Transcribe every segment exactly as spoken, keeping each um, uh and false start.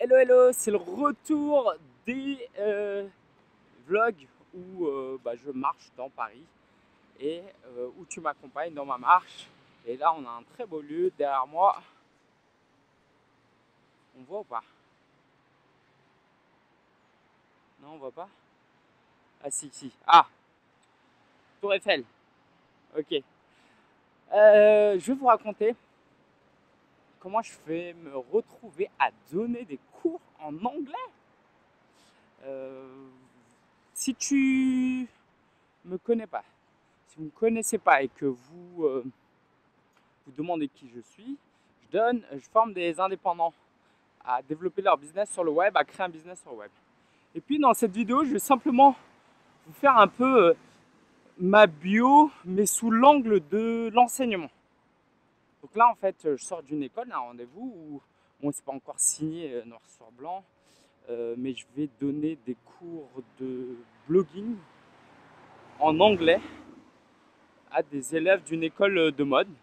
Hello hello, c'est le retour des euh, vlogs où euh, bah, je marche dans Paris et euh, où tu m'accompagnes dans ma marche. Et là on a un très beau lieu derrière moi. On voit ou pas? Non, on voit pas? Ah si si. Ah, Tour Eiffel. Ok. Euh, je vais vous raconter comment je vais me retrouver à donner des cours en anglais. Euh, si tu me connais pas, si vous ne me connaissez pas et que vous euh, vous demandez qui je suis, je donne, je forme des indépendants à développer leur business sur le web, à créer un business sur le web. Et puis dans cette vidéo, je vais simplement vous faire un peu euh, ma bio, mais sous l'angle de l'enseignement. Donc là, en fait, je sors d'une école, un rendez-vous où bon, c'est pas encore signé euh, noir sur blanc, euh, mais je vais donner des cours de blogging en anglais à des élèves d'une école de mode.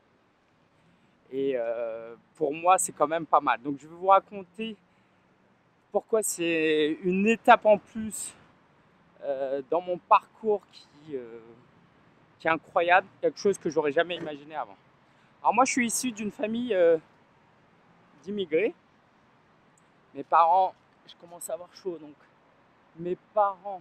Et euh, pour moi, c'est quand même pas mal. Donc je vais vous raconter pourquoi c'est une étape en plus euh, dans mon parcours qui, euh, qui est incroyable, quelque chose que j'aurais jamais imaginé avant. Alors moi, je suis issu d'une famille euh, d'immigrés. Mes parents, je commence à avoir chaud, donc mes parents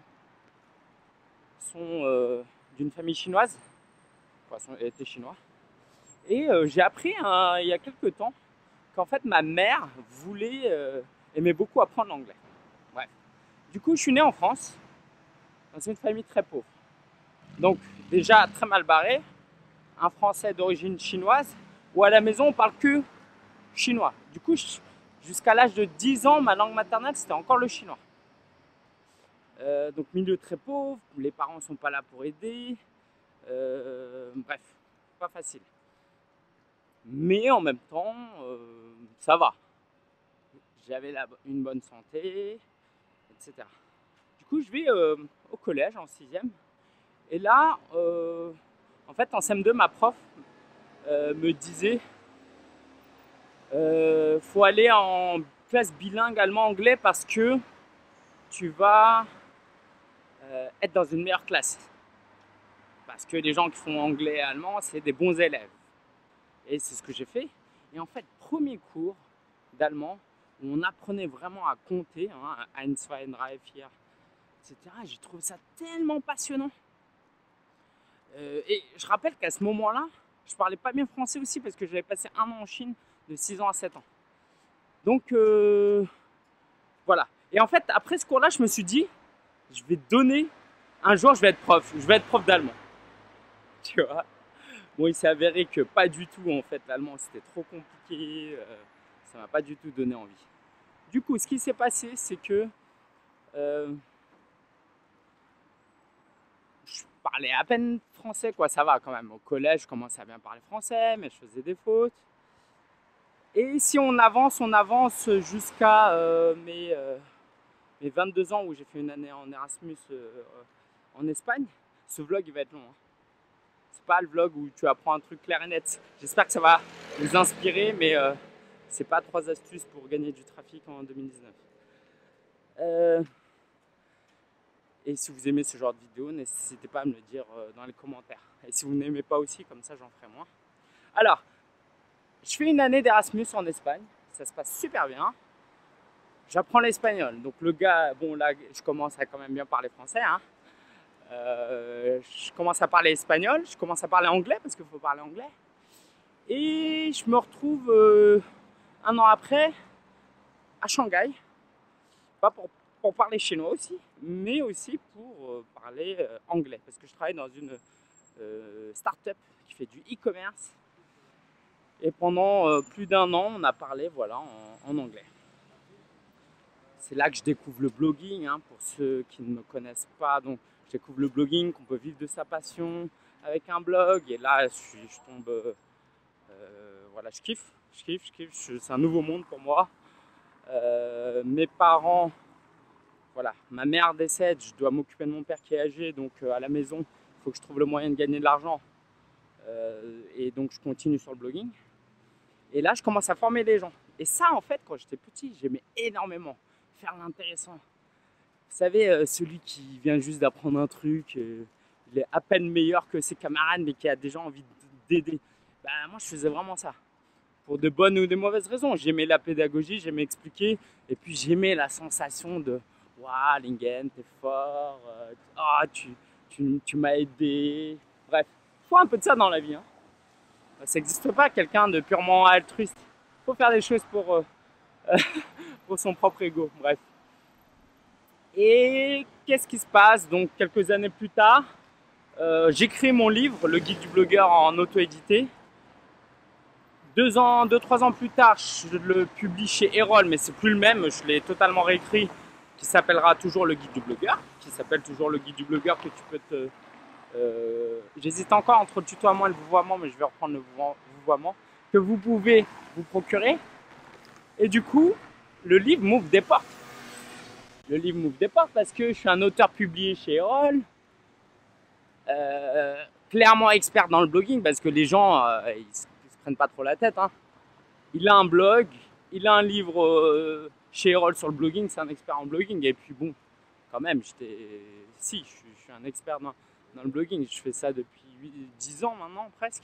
sont euh, d'une famille chinoise, enfin, sont, étaient chinois. Et euh, j'ai appris hein, il y a quelques temps qu'en fait ma mère voulait, euh, aimait beaucoup apprendre l'anglais. Bref. Du coup, je suis né en France, dans une famille très pauvre. Donc déjà très mal barré, un Français d'origine chinoise, où à la maison on parle que chinois. Du coup, jusqu'à l'âge de dix ans, ma langue maternelle c'était encore le chinois. Euh, donc milieu très pauvre, les parents ne sont pas là pour aider, euh, bref, pas facile. Mais en même temps, euh, ça va. J'avais la, une bonne santé, et cetera. Du coup, je vais euh, au collège en sixième. Et là, euh, en fait, en C M deux, ma prof euh, me disait euh, faut aller en classe bilingue allemand-anglais parce que tu vas euh, être dans une meilleure classe. Parce que les gens qui font anglais et allemand, c'est des bons élèves. Et c'est ce que j'ai fait. Et en fait, premier cours d'allemand, où on apprenait vraiment à compter, hein, eins, zwei, drei, vier, et cetera. J'ai trouvé ça tellement passionnant. Euh, et je rappelle qu'à ce moment-là, je parlais pas bien français aussi parce que j'avais passé un an en Chine de six ans à sept ans. Donc euh, voilà. Et en fait, après ce cours-là, je me suis dit, je vais donner, un jour je vais être prof, je vais être prof d'allemand. Tu vois. Bon, il s'est avéré que pas du tout, en fait, l'allemand c'était trop compliqué, euh, ça m'a pas du tout donné envie. Du coup, ce qui s'est passé, c'est que euh, je parlais à peine français, quoi, ça va quand même. Au collège, je commençais à bien parler français, mais je faisais des fautes. Et si on avance, on avance jusqu'à euh, mes, euh, mes vingt-deux ans où j'ai fait une année en Erasmus euh, en Espagne. Ce vlog, il va être long. Hein. C'est pas le vlog où tu apprends un truc clair et net. J'espère que ça va vous inspirer, mais euh, c'est pas trois astuces pour gagner du trafic en deux mille dix-neuf. Euh, et si vous aimez ce genre de vidéo, n'hésitez pas à me le dire euh, dans les commentaires. Et si vous n'aimez pas aussi, comme ça j'en ferai moins. Alors, je fais une année d'Erasmus en Espagne. Ça se passe super bien. J'apprends l'espagnol. Donc le gars, bon là, je commence à quand même bien parler français. Hein. Euh, je commence à parler espagnol. Je commence à parler anglais parce qu'il faut parler anglais. Et je me retrouve euh, un an après à Shanghai. Pas pour, pour parler chinois aussi, mais aussi pour euh, parler euh, anglais. Parce que je travaille dans une euh, start-up qui fait du e-commerce. Et pendant euh, plus d'un an, on a parlé voilà, en, en anglais. C'est là que je découvre le blogging, hein, pour ceux qui ne me connaissent pas. Donc, je découvre le blogging, qu'on peut vivre de sa passion avec un blog. Et là, je, suis, je tombe, euh, voilà, je kiffe, je kiffe, je kiffe. C'est un nouveau monde pour moi. Euh, mes parents, voilà, ma mère décède, je dois m'occuper de mon père qui est âgé, donc euh, à la maison, il faut que je trouve le moyen de gagner de l'argent. Euh, et donc, je continue sur le blogging. Et là, je commence à former des gens. Et ça, en fait, quand j'étais petit, j'aimais énormément faire l'intéressant. Vous savez, euh, celui qui vient juste d'apprendre un truc, euh, il est à peine meilleur que ses camarades, mais qui a déjà envie d'aider. Bah, moi, je faisais vraiment ça. Pour de bonnes ou de mauvaises raisons. J'aimais la pédagogie, j'aimais expliquer. Et puis, j'aimais la sensation de « Waouh, Lingen, t'es fort. Euh, oh, tu, tu, tu m'as aidé. » Bref, il faut un peu de ça dans la vie. Hein. Ça n'existe pas quelqu'un de purement altruiste. Il faut faire des choses pour, euh, pour son propre ego. Bref. Et qu'est-ce qui se passe? Donc, quelques années plus tard, euh, j'écris mon livre, Le Guide du blogueur en auto-édité. Deux ans, deux, trois ans plus tard, je le publie chez Erol, mais c'est plus le même. Je l'ai totalement réécrit, qui s'appellera toujours Le Guide du blogueur, qui s'appelle toujours Le Guide du blogueur que tu peux te. Euh, J'hésite encore entre le tutoiement et le vouvoiement, mais je vais reprendre le vouvoiement que vous pouvez vous procurer. Et du coup, le livre m'ouvre des portes. Le livre m'ouvre des portes parce que je suis un auteur publié chez Erol, euh, clairement expert dans le blogging parce que les gens euh, ils, se, ils se prennent pas trop la tête. Hein. Il a un blog, il a un livre euh, chez Erol sur le blogging, c'est un expert en blogging. Et puis bon, quand même, j'étais, si, je suis, je suis un expert dans, dans le blogging. Je fais ça depuis dix ans maintenant presque.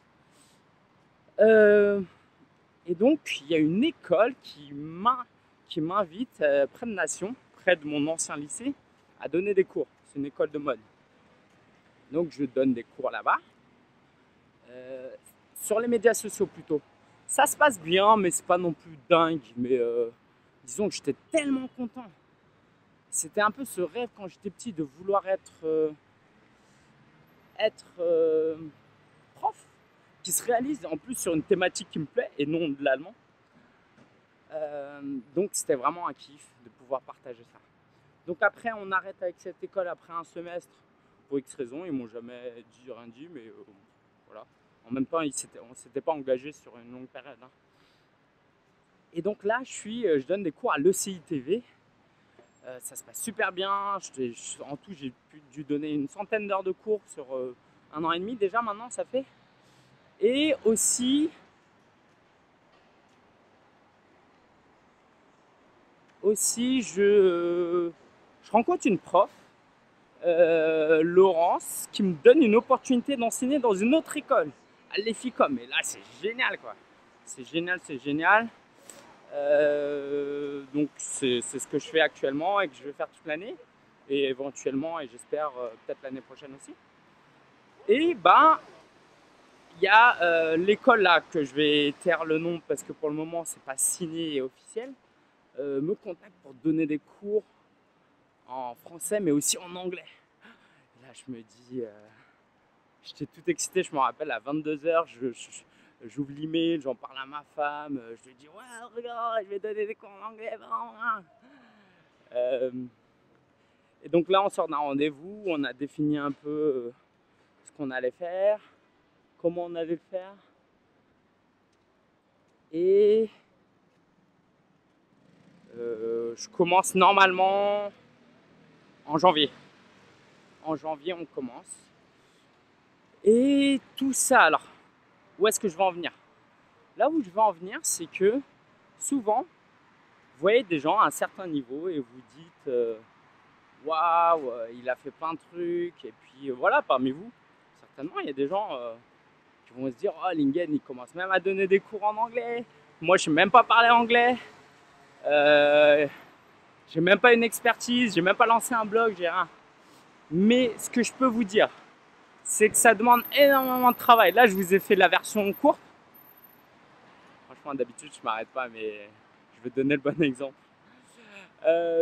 Euh, et donc, il y a une école qui m'invite euh, près de Nation, près de mon ancien lycée, à donner des cours. C'est une école de mode. Donc, je donne des cours là-bas. Euh, sur les médias sociaux plutôt. Ça se passe bien, mais c'est pas non plus dingue. Mais euh, disons que j'étais tellement content. C'était un peu ce rêve quand j'étais petit de vouloir être, euh, être euh, prof, qui se réalise en plus sur une thématique qui me plaît et non de l'allemand. Euh, donc c'était vraiment un kiff de pouvoir partager ça. Donc après on arrête avec cette école après un semestre pour X raisons, ils m'ont jamais dit rien dit, mais euh, voilà. En même temps, on ne s'était pas engagé sur une longue période. Hein. Et donc là, je, suis, je donne des cours à l'E C I T V. Euh, ça se passe super bien. Je, je, en tout, j'ai dû donner une centaine d'heures de cours sur euh, un an et demi déjà maintenant, ça fait. Et aussi, aussi je, je rencontre une prof, euh, Laurence, qui me donne une opportunité d'enseigner dans une autre école, à l'E F I C O M. Et là, c'est génial, quoi. C'est génial, c'est génial. Euh, donc, c'est ce que je fais actuellement et que je vais faire toute l'année. Et éventuellement, et j'espère euh, peut-être l'année prochaine aussi. Et ben, il y a euh, l'école là, que je vais taire le nom parce que pour le moment, c'est pas signé et officiel, euh, me contacte pour donner des cours en français, mais aussi en anglais. Et là, je me dis, euh, j'étais tout excité, je me rappelle, à vingt-deux heures, je, je, j'ouvre l'email, j'en parle à ma femme, je lui dis, ouais, regarde, je vais donner des cours en anglais. Euh, et donc là, on sort d'un rendez-vous, on a défini un peu ce qu'on allait faire, comment on allait le faire. Et euh, je commence normalement en janvier. En janvier, on commence. Et tout ça, alors, où est-ce que je vais en venir? Là où je vais en venir, c'est que souvent, vous voyez des gens à un certain niveau et vous dites euh, waouh, il a fait plein de trucs. Et puis euh, voilà, parmi vous, certainement, il y a des gens euh, qui vont se dire oh, Lingen, il commence même à donner des cours en anglais. Moi, je ne sais même pas parler anglais. Euh, j'ai même pas une expertise, j'ai même pas lancé un blog, j'ai rien. Mais ce que je peux vous dire, c'est que ça demande énormément de travail. Là, je vous ai fait la version courte. Franchement, d'habitude, je m'arrête pas, mais je vais te donner le bon exemple. Euh,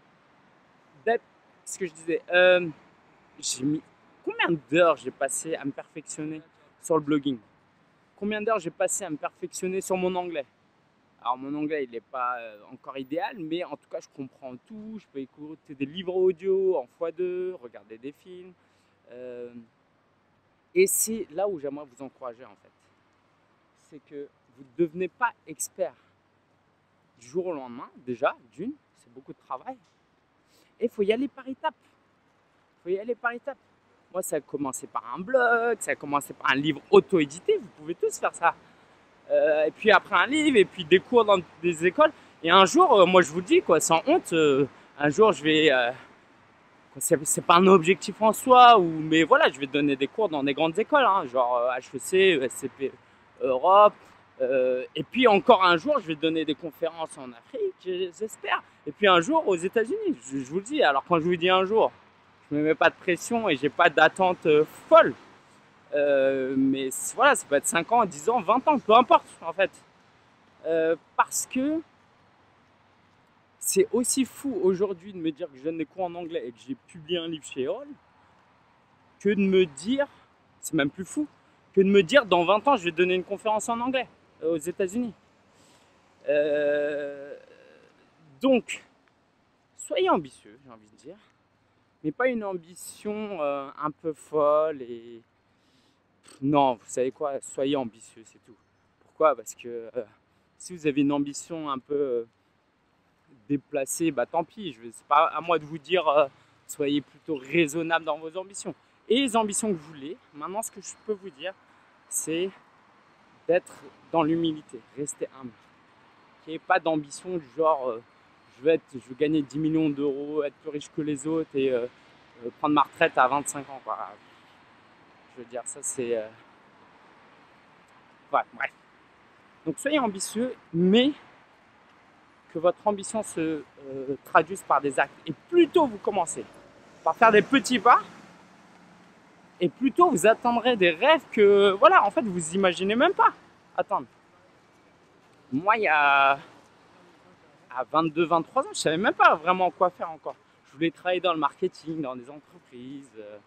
ce que je disais, euh, j'ai mis combien d'heures j'ai passé à me perfectionner sur le blogging? Combien d'heures j'ai passé à me perfectionner sur mon anglais? Alors mon anglais il n'est pas euh, encore idéal, mais en tout cas je comprends tout, je peux écouter des livres audio en fois deux, regarder des films. Euh, et c'est là où j'aimerais vous encourager en fait. C'est que vous ne devenez pas expert du jour au lendemain, déjà, d'une, c'est beaucoup de travail. Et il faut y aller par étapes. Il faut y aller par étapes. Moi ça a commencé par un blog, ça a commencé par un livre auto-édité, vous pouvez tous faire ça. euh, et puis après un livre, et puis des cours dans des écoles. Et un jour, euh, moi je vous dis, quoi, sans honte, euh, un jour je vais... Euh, c'est pas un objectif en soi, ou, mais voilà, je vais donner des cours dans des grandes écoles, hein, genre euh, H E C, E S C P Europe. Euh, et puis encore un jour, je vais donner des conférences en Afrique, j'espère. Et puis un jour aux États-Unis, je, je vous le dis. Alors quand je vous dis un jour, je ne me mets pas de pression et j'ai pas d'attente euh, folle. Euh, mais voilà, ça peut être cinq ans, dix ans, vingt ans, peu importe en fait. Euh, parce que c'est aussi fou aujourd'hui de me dire que je donne des cours en anglais et que j'ai publié un livre chez Erol, que de me dire, c'est même plus fou, que de me dire dans vingt ans je vais donner une conférence en anglais euh, aux États-Unis. Euh, donc, soyez ambitieux, j'ai envie de dire, mais pas une ambition euh, un peu folle et... Non, vous savez quoi, soyez ambitieux, c'est tout. Pourquoi? Parce que euh, si vous avez une ambition un peu euh, déplacée, bah tant pis, je c'est pas à moi de vous dire euh, soyez plutôt raisonnable dans vos ambitions. Et les ambitions que vous voulez, maintenant ce que je peux vous dire, c'est d'être dans l'humilité, rester humble. Qu'il n'y ait pas d'ambition du genre euh, je, veux être, je veux gagner dix millions d'euros, être plus riche que les autres et euh, euh, prendre ma retraite à vingt-cinq ans. Quoi. Je veux dire, ça c'est... Euh... Ouais, bref. Donc soyez ambitieux, mais que votre ambition se euh, traduise par des actes. Et plus tôt vous commencez par faire des petits pas, et plus tôt vous atteindrez des rêves que, voilà, en fait, vous imaginez même pas atteindre. Moi, il y a à vingt-deux vingt-trois ans, je savais même pas vraiment quoi faire encore. Je voulais travailler dans le marketing, dans des entreprises. Euh,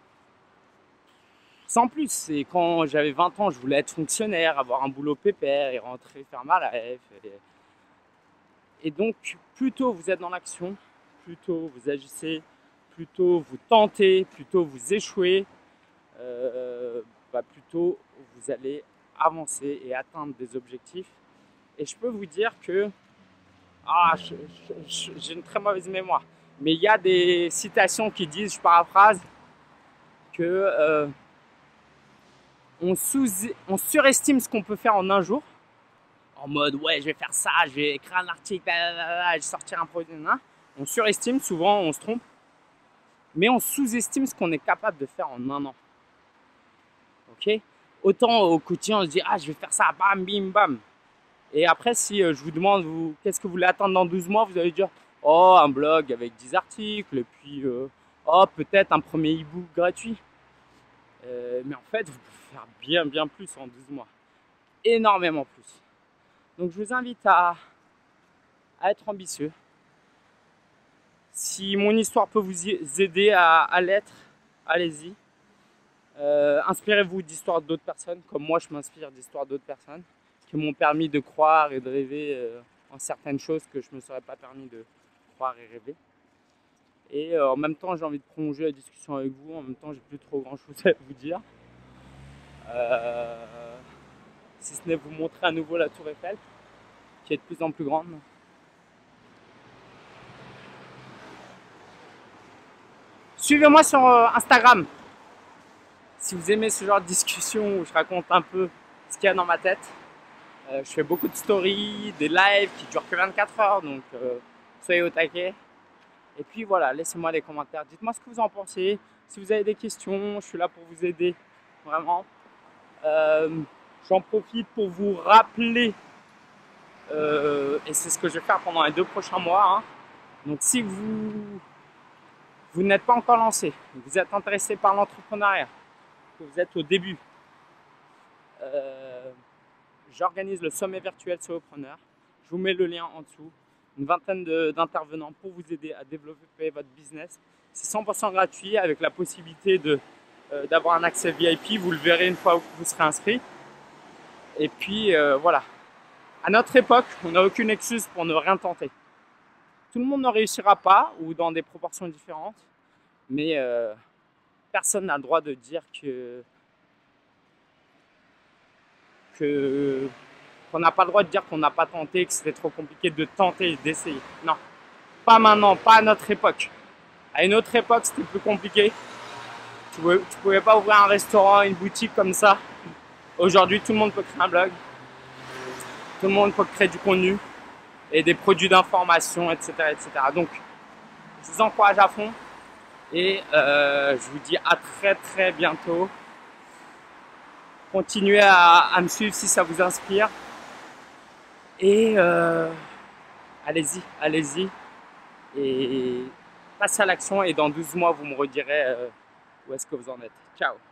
sans plus. Et quand j'avais vingt ans, je voulais être fonctionnaire, avoir un boulot pépère et rentrer faire ma life. Et, et donc, plus tôt vous êtes dans l'action, plus tôt vous agissez, plus tôt vous tentez, plus tôt vous échouez, euh, bah, plus tôt vous allez avancer et atteindre des objectifs. Et je peux vous dire que ah, j'ai une très mauvaise mémoire, mais il y a des citations qui disent, je paraphrase, que euh, on, sous, on surestime ce qu'on peut faire en un jour, en mode ouais je vais faire ça, je vais écrire un article, je vais sortir un produit, on surestime, souvent on se trompe, mais on sous-estime ce qu'on est capable de faire en un an. Ok? Autant au quotidien on se dit ah je vais faire ça, bam bim bam. Et après, si euh, je vous demande, vous, qu'est-ce que vous voulez attendre dans douze mois, vous allez dire, oh, un blog avec dix articles, et puis, euh, oh, peut-être un premier e-book gratuit. Euh, mais en fait, vous pouvez faire bien, bien plus en douze mois. Énormément plus. Donc, je vous invite à, à être ambitieux. Si mon histoire peut vous aider à, à l'être, allez-y. Euh, inspirez-vous d'histoires d'autres personnes, comme moi, je m'inspire d'histoires d'autres personnes, qui m'ont permis de croire et de rêver euh, en certaines choses que je ne me serais pas permis de croire et rêver. Et euh, en même temps, j'ai envie de prolonger la discussion avec vous. En même temps, j'ai plus trop grand chose à vous dire. Euh, si ce n'est vous montrer à nouveau la Tour Eiffel, qui est de plus en plus grande. Suivez-moi sur euh, Instagram. Si vous aimez ce genre de discussion où je raconte un peu ce qu'il y a dans ma tête. Euh, je fais beaucoup de stories, des lives qui durent que vingt-quatre heures, donc euh, soyez au taquet. Et puis voilà, laissez-moi des commentaires, dites-moi ce que vous en pensez. Si vous avez des questions, je suis là pour vous aider, vraiment. Euh, J'en profite pour vous rappeler, euh, et c'est ce que je vais faire pendant les deux prochains mois. Hein. Donc si vous, vous n'êtes pas encore lancé, vous êtes intéressé par l'entrepreneuriat, que vous êtes au début, euh, j'organise le sommet virtuel Solopreneur. Je vous mets le lien en dessous. Une vingtaine d'intervenants pour vous aider à développer votre business. C'est cent pour cent gratuit avec la possibilité de, euh, d'avoir un accès V I P. Vous le verrez une fois que vous serez inscrit. Et puis euh, voilà. À notre époque, on n'a aucune excuse pour ne rien tenter. Tout le monde ne réussira pas ou dans des proportions différentes. Mais euh, personne n'a le droit de dire que que qu'on n'a pas le droit de dire qu'on n'a pas tenté, que c'était trop compliqué de tenter et d'essayer. Non, pas maintenant, pas à notre époque. À une autre époque, c'était plus compliqué. Tu ne pouvais pas ouvrir un restaurant, une boutique comme ça. Aujourd'hui, tout le monde peut créer un blog. tout le monde peut créer du contenu et des produits d'information, et cetera, et cetera. Donc, je vous encourage à fond et euh, je vous dis à très très bientôt. Continuez à, à me suivre si ça vous inspire et euh, allez-y, allez-y et passez à l'action et dans douze mois vous me redirez euh, où est-ce que vous en êtes. Ciao.